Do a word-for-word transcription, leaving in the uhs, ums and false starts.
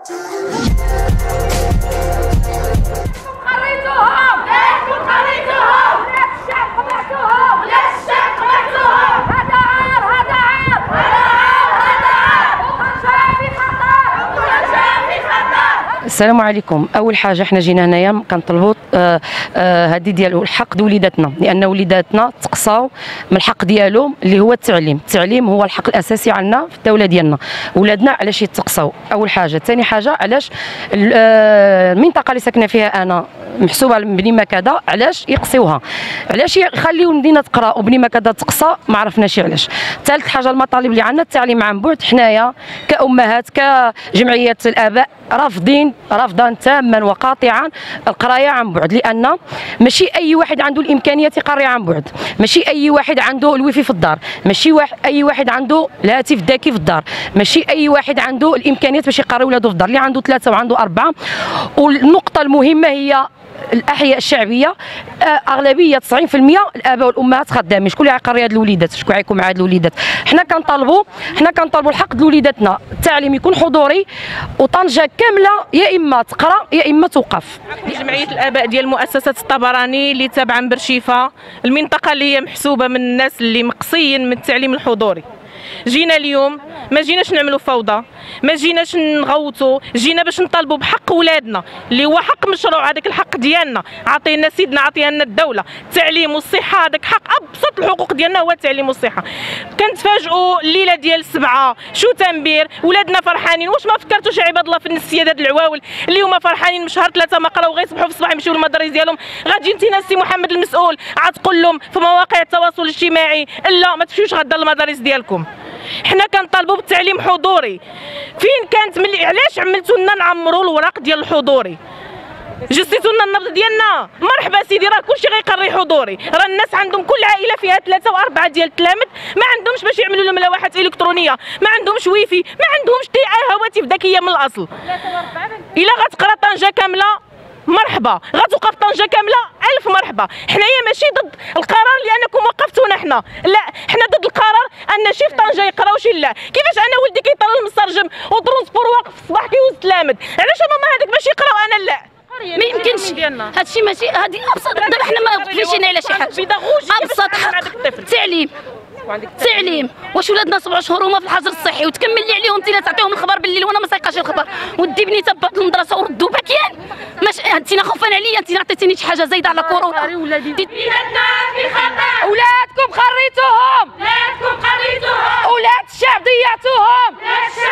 خريتوهم ليش خريتوهم؟ ولاد الشعب قمعتوهم، ولاد الشعب قمعتوهم. هذا عار، هذا عار، هذا عار، هذا عار. وخرجوا في خطر، وخرجوا في خطر. السلام عليكم. اول حاجه حنا جينا هنايا كنطلبوا آه آه هذه ديال الحق د وليداتنا، لان وليداتنا تقصاو من الحق ديالهم اللي هو التعليم. التعليم هو الحق الاساسي عندنا في الدوله ديالنا. ولادنا علاش يتقصاو؟ اول حاجه. ثاني حاجه علاش آه المنطقه اللي ساكنه فيها انا محسوبه بني مكذا علاش يقصيوها؟ علاش يخليو المدينه تقرا وبني مكذا تقصى؟ ما عرفناش علاش. ثالث حاجه المطالب اللي عندنا التعليم عن بعد. حنايا كامهات كجمعيه الاباء رافضين رفضا تاما وقاطعا القرايه عن بعد، لان ماشي اي واحد عنده الامكانيه يقري عن بعد، ماشي اي واحد عنده الويفي في الدار، ماشي واحد اي واحد عنده الهاتف الذكي في الدار، ماشي اي واحد عنده الامكانيات باش يقري ولادو في الدار. اللي عنده ثلاثه وعنده اربعه. والنقطه المهمه هي الاحياء الشعبيه، اغلبيه تسعين بالمئة الاباء والامهات خدامين. شكون اللي غيقري هاد الوليدات؟ شكون غيكون مع هاد الوليدات؟ حنا كنطالبوا حنا كنطالبوا الحق ديال وليداتنا، التعليم يكون حضوري وطنجه كامله يا اما تقرا يا اما توقف. جمعيه الاباء ديال مؤسسه الطبراني اللي تابعه برشيفه، المنطقه اللي هي محسوبه من الناس اللي مقصيين من التعليم الحضوري. جينا اليوم ما جيناش نعملوا فوضى، ما جيناش نغوتوا، جينا باش نطالبوا بحق ولادنا اللي هو حق مشروع. هذاك الحق ديالنا عطينا سيدنا، عطينا لنا الدوله. التعليم والصحه هذاك حق، ابسط الحقوق ديالنا هو التعليم والصحه. كنتفاجئوا الليله ديال السبعه شو تنبير ولادنا فرحانين. واش ما فكرتوش يا عباد الله في النسيات هاد العواول اللي هما فرحانين من شهر ثلاثه ما قراو، غيصبحوا في الصباح يمشيو للمدارس ديالهم؟ غادي انت السي محمد المسؤول عتقول لهم في مواقع التواصل الاجتماعي لا ما تمشيوش غدا للمدارس ديالكم. حنا كنطالبوا بالتعليم حضوري. فين كانت ملي علاش عملتوا لنا نعمروا الوراق ديال الحضوري؟ جسيتوا لنا النبض ديالنا. مرحبا سيدي، راه كلشي غيقري حضوري. راه الناس عندهم كل عائله فيها ثلاثه واربعه ديال التلامذ ما عندهمش باش يعملوا لهم لوحات الكترونيه، ما عندهمش ويفي، ما عندهمش هواتف ذكيه من الاصل. الا غتقرا طنجه كامله مرحبا، غتوقف طنجه كامله الف مرحبا. حنايا ماشي ضد القرار لانكم وقفتونا حنا، لا حنا ضد القرار ان شي في طنجه يقراو شي لا. كيفاش انا ولدي كيطلع المسترجم وترونسبور واقف في الصباح كيوز التلامذ، علاش ماما هذاك باش يقراو انا لا؟ ما يمكنش هادشي. ماشي هادي ابسط. دابا حنا ما فيشينا على شي حاجه ابسط حق التعليم. التعليم واش ولادنا سبع شهور هما في الحجر الصحي وتكمل لي عليهم انت تعطيهم الخبر بالليل وانا ما سايقاش الخبر؟ ودي بني تبعت للمدرسه وردوا باكيين. ماش انت خوفان عليا، انت عطيتيني شي حاجه زايده على كورونا. ولادنا في خطر، ولادكم خريتوهم، ولادكم خريتوهم، ولاد الشعب ضيعتوهم، ولاد الشعب